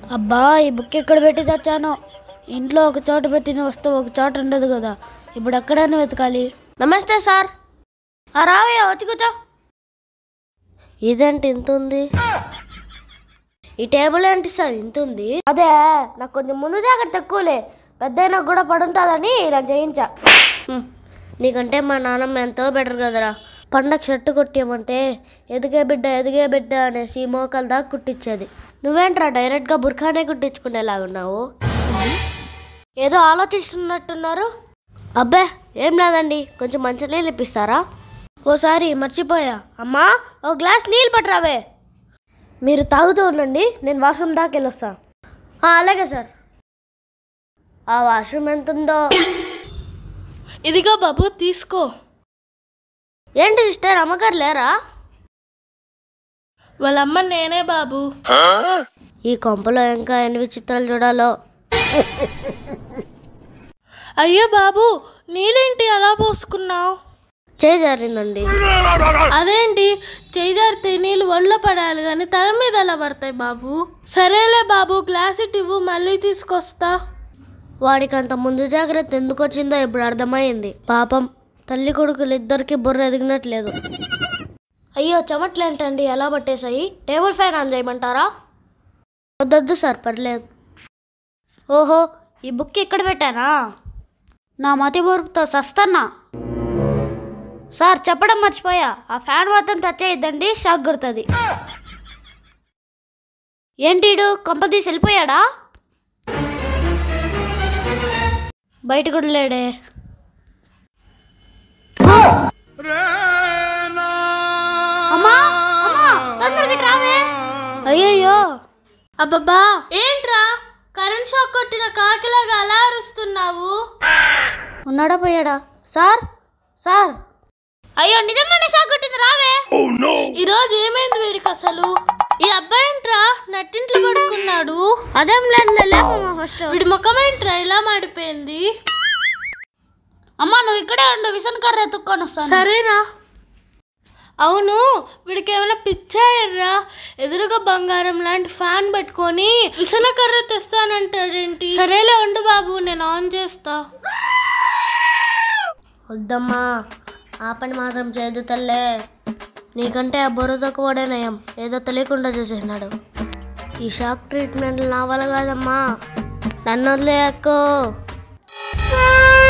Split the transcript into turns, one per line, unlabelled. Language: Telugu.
అబ్బా ఈ బుక్ ఎక్కడ పెట్టి తెచ్చానో. ఇంట్లో ఒక చోట పెట్టిన వస్తువు ఒక చోట ఉండదు కదా, ఇప్పుడు ఎక్కడైనా వెతకాలి. నమస్తే సార్. రావయ్యా, వచ్చి కూర్చో. ఇదేంటి ఇంత ఉంది? ఈ టేబుల్ ఏంటి సార్ ఇంత ఉంది? అదే నాకు కొంచెం ముందు జాగ్రత్త ఎక్కువలే, పెద్దయినా కూడా పడుంటుందని ఇలా చేయించా. నీకంటే మా నాన్నమ్మ ఎంతో బెటర్ కదరా. పండగ షర్టు కొట్టామంటే ఎదిగే బిడ్డ అనేసి మోకాలు దాకా కుట్టించేది. నువ్వేంట్రా డైరెక్ట్గా బుర్ఖానే కుట్టించుకునేలాగున్నావు? ఏదో ఆలోచిస్తున్నట్టున్నారు. అబ్బే ఏం లేదండి, కొంచెం మంచి నీళ్ళు ఇప్పిస్తారా? ఓసారి మర్చిపోయా. అమ్మా ఓ గ్లాస్ నీళ్ళు పట్టరావే. మీరు తాగుతూ ఉండండి, నేను వాష్రూమ్ దాకా వెళ్ళొస్తా. అలాగే సార్. ఆ వాష్రూమ్ ఎంత ఉందో?
ఇదిగో బాబు తీసుకో.
ఏంటి సిస్టర్, అమ్మగారు లేరా?
వాళ్ళమ్మ నేనే బాబు.
ఈ కొంపలో ఇంకా ఎన్ని విచిత్రాలు చూడాలో.
అయ్యో బాబు, నీళ్ళేంటి అలా పోసుకున్నావు?
చేయి జారిందండి.
అదేంటి చేయి జారితే నీళ్ళు ఒళ్ళో పడాలి కానీ తల మీద ఎలా పడతాయి బాబు? సరేలే బాబు, గ్లాస్ ఇవ్వు, మళ్ళీ తీసుకొస్తా.
వాడికి అంత ముందు జాగ్రత్త ఎందుకు వచ్చిందో ఇప్పుడు అర్థమైంది. పాపం తల్లి కొడుకులు ఇద్దరికి బుర్ర ఎదిగినట్లేదు. అయ్యో చెమట్లేంటండి ఎలా పట్టేశాయి? టేబుల్ ఫ్యాన్ ఆన్ చేయమంటారా? వద్దొద్దు సార్, పర్లేదు. ఓహో ఈ బుక్ ఇక్కడ పెట్టానా? నా మతి మరుపుతో సస్తన్నా. సార్ చెప్పడం మర్చిపోయా, ఆ ఫ్యాన్ మాత్రం టచ్ చేయొద్దండి, షాక్ కొడుతుంది. ఏంటిడు కొంపదీసి వెళ్ళిపోయాడా? బయట కూడా లేడే. అయ్యయ్యో.
అబ్బబ్బా ఏంట్రా కరెంట్ షాక్ కొట్టిన కాకిలాగా అలా అరుస్తున్నావు?
ఉన్నాడా పోయాడా? Sir sir. అయ్యో నిజంగానే షాక్ కొట్టింది, రావే.
ఈరోజు ఏమైంది వీడికి అసలు? ఈ అబ్బాయి ఏంట్రా నట్టింట్లో పడుకున్నాడు?
అదేం లేదు ఫస్ట్.
వీడి ముఖం ఏంట్రా ఇలా మాడిపోయింది?
అమ్మా నువ్వు ఇక్కడే ఉండు, విసన కర్ర ఎత్తుక్కొని వస్తాను.
సరేనా? అవును, వీడికి ఏమైనా పిచ్చాయర్రా? ఎదురుగా బంగారం లాంటి ఫ్యాన్ పెట్టుకొని విసన కర్ర తెస్తానంటాడేంటి? సరేలే ఉండు బాబు, నేను ఆన్ చేస్తా.
వద్దమ్మా, ఆ పని మాత్రం చేయదు తల్లే. నీకంటే ఆ బుర్రతో కూడా నయం, ఏదో తెలియకుండా చూసేసినాడు. ఈ షాక్ ట్రీట్మెంట్లు నా వల్ల కాదమ్మా, నన్ను వదిలేయక్కో.